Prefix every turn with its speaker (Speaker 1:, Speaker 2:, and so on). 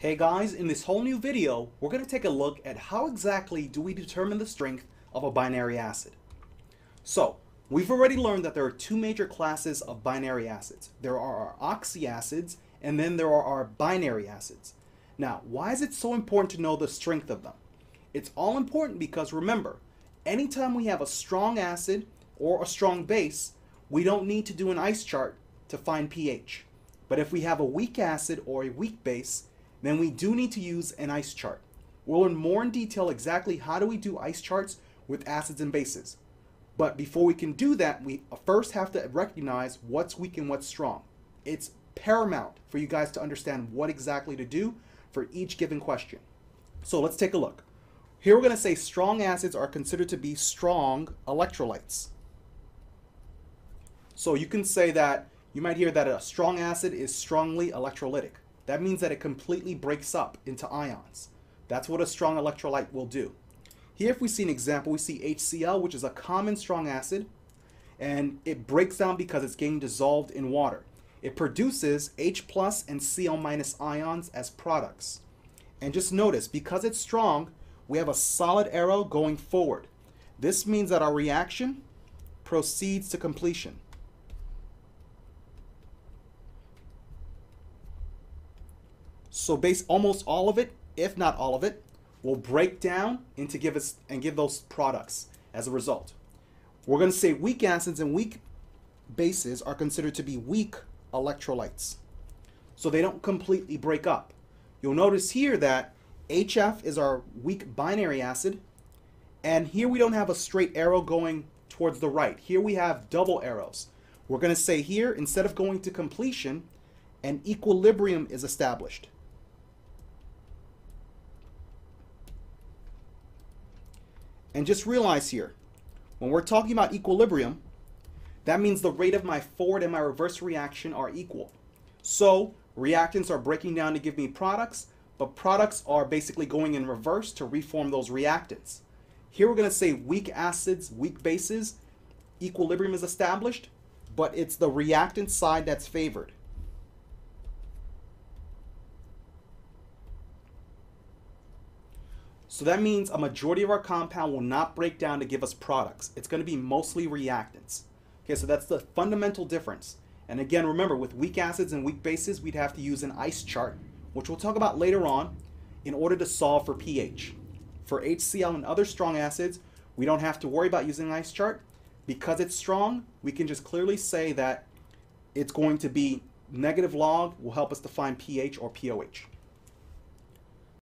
Speaker 1: Hey guys, in this whole new video, we're going to take a look at how exactly do we determine the strength of a binary acid. So, we've already learned that there are two major classes of binary acids. There are our oxyacids, and then there are our binary acids. Now, why is it so important to know the strength of them? It's all important because remember, anytime we have a strong acid or a strong base, we don't need to do an ice chart to find pH. But if we have a weak acid or a weak base, then we do need to use an ice chart. We'll learn more in detail exactly how do we do ice charts with acids and bases. But before we can do that, we first have to recognize what's weak and what's strong. It's paramount for you guys to understand what exactly to do for each given question. So let's take a look. Here we're going to say strong acids are considered to be strong electrolytes. So you can say that, you might hear that a strong acid is strongly electrolytic. That means that it completely breaks up into ions. That's what a strong electrolyte will do. Here if we see an example, we see HCl, which is a common strong acid, and it breaks down because it's getting dissolved in water. It produces H plus and Cl minus ions as products. And just notice, because it's strong, we have a solid arrow going forward. This means that our reaction proceeds to completion. So almost all of it, if not all of it, will break down into give those products as a result. We're going to say weak acids and weak bases are considered to be weak electrolytes. So they don't completely break up. You'll notice here that HF is our weak binary acid, and here we don't have a straight arrow going towards the right. Here we have double arrows. We're going to say here, instead of going to completion, an equilibrium is established. And just realize here, when we're talking about equilibrium, that means the rate of my forward and my reverse reaction are equal. So reactants are breaking down to give me products, but products are basically going in reverse to reform those reactants. Here we're going to say weak acids, weak bases, equilibrium is established, but it's the reactant side that's favored. So that means a majority of our compound will not break down to give us products. It's going to be mostly reactants. Okay, so that's the fundamental difference. And again, remember, with weak acids and weak bases, we'd have to use an ice chart, which we'll talk about later on, in order to solve for pH. For HCl and other strong acids, we don't have to worry about using an ice chart. Because it's strong, we can just clearly say that it's going to be negative log will help us to find pH or pOH.